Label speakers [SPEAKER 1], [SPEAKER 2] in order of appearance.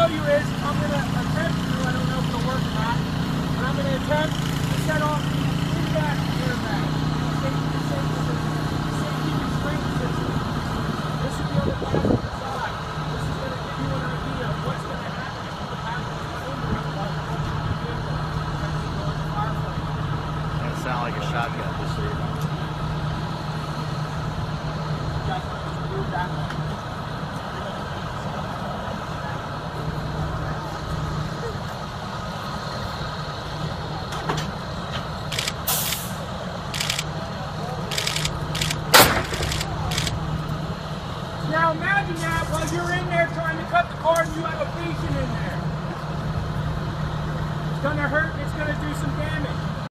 [SPEAKER 1] show you is I'm going to attempt to, I don't know if it'll work or not, but I'm going to attempt to set off the feedback airbag. Safety restraint system. This is the other passenger side. This is going to give you an idea of what's going to happen if the passenger under it while you're watching the vehicle. Especially going to firefight.
[SPEAKER 2] That sound like a shotgun, just so you know.
[SPEAKER 1] You guys want to just move that way? Now imagine that while you're in there trying to cut the cord and you have a patient in there. It's going to hurt and it's going to do some damage.